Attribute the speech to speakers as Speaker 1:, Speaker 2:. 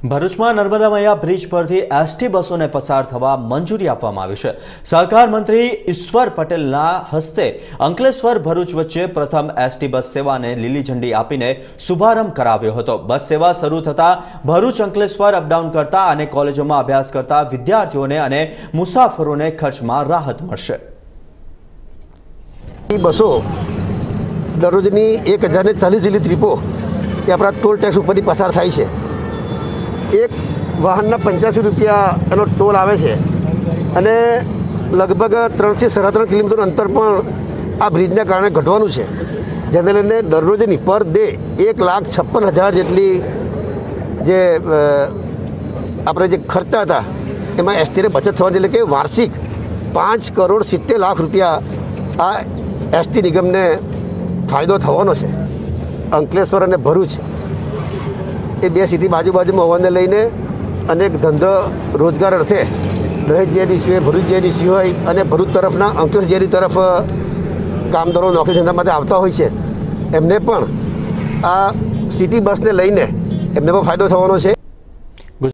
Speaker 1: ભરૂચમાં નર્મદા મૈયા બ્રિજ પરથી એસટી બસોને પસાર થવા મંજૂરી આપવામાં આવી છે। સહકાર મંત્રી ઈશ્વર પટેલના હસ્તે અંકલેશ્વર ભરૂચ વચ્ચે પ્રથમ એસટી બસ સેવાને લીલી ઝંડી આપીને શુભારંભ કરાવ્યો હતો। બસ સેવા શરૂ થતા ભરૂચ અંકલેશ્વર અપડાઉન કરતા અને કોલેજોમાં અભ્યાસ કરતા વિદ્યાર્થીઓને અને મુસાફરોને ખર્ચમાં રાહત મળશે।
Speaker 2: બસો દરરોજની 1040 જેટલી ટ્રીપો એ આપણા ટોલ ટેક્સ ઉપરથી પસાર થાય છે। एक वाहनना 85 रुपया एनो टोल आवे छे अने लगभग 3 से 3.5 किलोमीटर अंतर पण आ ब्रिजने कारणे घटवानुं छे, जेने लईने दररोजनी पर डे 1,56,000 जेटली जे आपणे जे खर्चा हता एमां एसटीने बचत थवानी, એટલે કે वार्षिक 5,70,00,000 रुपया आ एसटी निगमने फायदो थवानो छे। अंकलेश्वर अने भरूच ए बे सिटी बाजू बाजू में होवाने लईने अनेक धंधो रोजगार अर्थे दहेज जेडीसी हो, भरूच जेडीसी होय अने भरूच तरफना अंकलेश्वर जेडी तरफ कामदारो नौकरी धंधा माटे आवता होय छे, एमने पण आ सिटी बस ने लईने एमने पण फायदो थवानो छे।